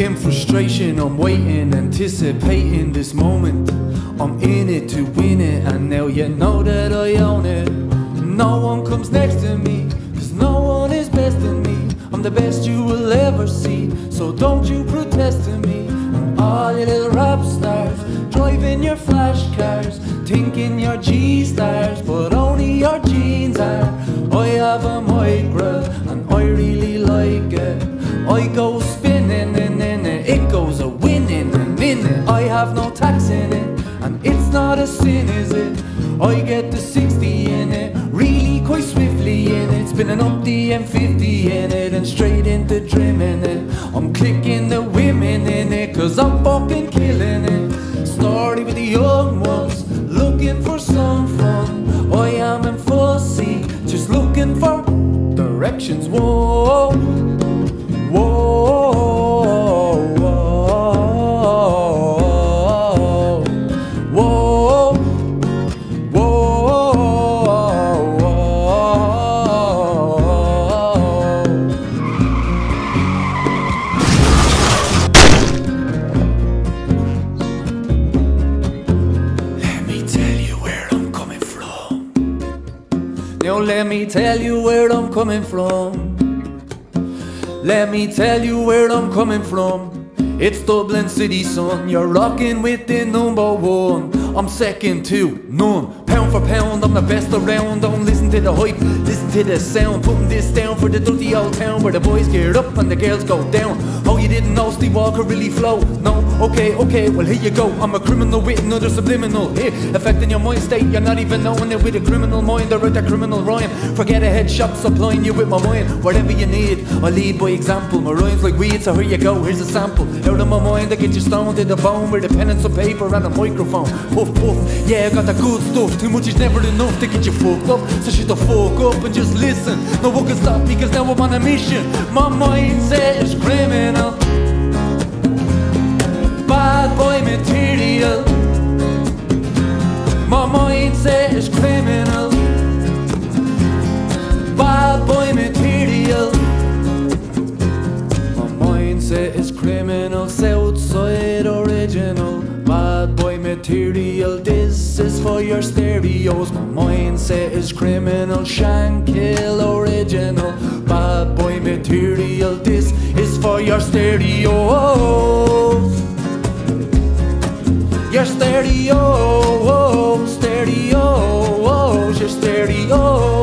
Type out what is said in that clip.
in frustration, I'm waiting, anticipating this moment. I'm in it to win it, and now you know that I own it. No one comes next to me, cause no one is best in me. I'm the best you will ever see, so don't you protest to me. And all you little rap stars, driving your flash cars, thinking you're G-stars, but only your jeans are. I have a micro, and I really like it. I go spinning and in it goes a winning and in it. I have no tax in it, and it's not a sin, is it? I get the 60 in it, really quite swiftly in it. Spinning up the M50 in it, and straight into Drim in it. I'm clicking the women in it, cause I'm fucking killing it. Starting with the young ones, looking for some fun. I am in full sea, just looking for directions. Whoa, whoa, whoa, whoa, Now let me tell you where I'm coming from. Let me tell you where I'm coming from. It's Dublin City, son. You're rocking with the number one. I'm second to none. Pound for pound, I'm the best around. Don't listen to the hype, listen to the sound. Putting this down for the dirty old town, where the boys get up and the girls go down. Oh, you didn't know Steve Walker really flow? No? Okay, okay, well here you go. I'm a criminal with another subliminal here, affecting your mind state. You're not even knowing it with a criminal mind. I write that criminal rhyme. Forget a headshot, supplying you with my mind. Whatever you need, I lead by example. My rhymes like weed, so here you go, here's a sample. Out of my mind, I get you stoned to the bone with a pen and some paper and a microphone. Puff, puff, yeah, I got the good stuff. Too much is never enough to get you fucked up, so shut the fuck up and just listen. No one can stop me, cause now I'm on a mission. My mindset is criminal, bad boy material. My mindset is criminal, bad boy material. My mindset is criminal, Southside original, bad boy material. This is for your stereos. My mindset is criminal, Shankill original, bad boy material. This is for your stereos. Your stereo, stereo, your stereo.